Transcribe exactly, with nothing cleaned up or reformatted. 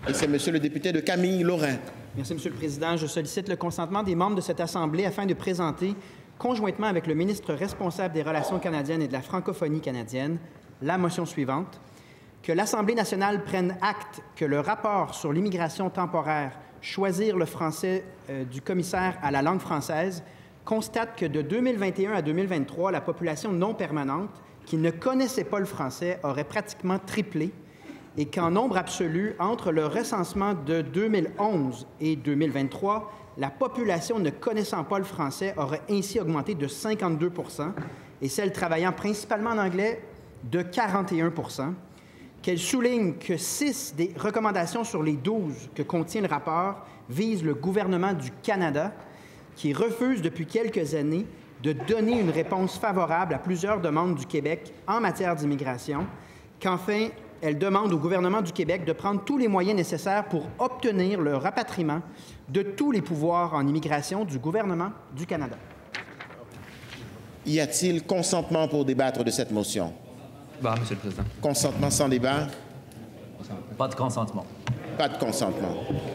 Et c'est Monsieur le député de Camille-Lorrain. Merci, Monsieur le Président. Je sollicite le consentement des membres de cette Assemblée afin de présenter, conjointement avec le ministre responsable des Relations canadiennes et de la francophonie canadienne, la motion suivante. Que l'Assemblée nationale prenne acte que le rapport sur l'immigration temporaire « Choisir le français euh, du commissaire à la langue française » constate que de deux mille vingt et un à deux mille vingt-trois, la population non permanente qui ne connaissait pas le français aurait pratiquement triplé et qu'en nombre absolu, entre le recensement de deux mille onze et deux mille vingt-trois, la population ne connaissant pas le français aurait ainsi augmenté de cinquante-deux pour cent et celle travaillant principalement en anglais de quarante et un pour cent. Qu'elle souligne que six des recommandations sur les douze que contient le rapport visent le gouvernement du Canada, qui refuse depuis quelques années de donner une réponse favorable à plusieurs demandes du Québec en matière d'immigration, qu'enfin, elle demande au gouvernement du Québec de prendre tous les moyens nécessaires pour obtenir le rapatriement de tous les pouvoirs en immigration du gouvernement du Canada. Y a-t-il consentement pour débattre de cette motion? Bah, Monsieur le Président. Consentement sans débat? Pas de consentement. Pas de consentement.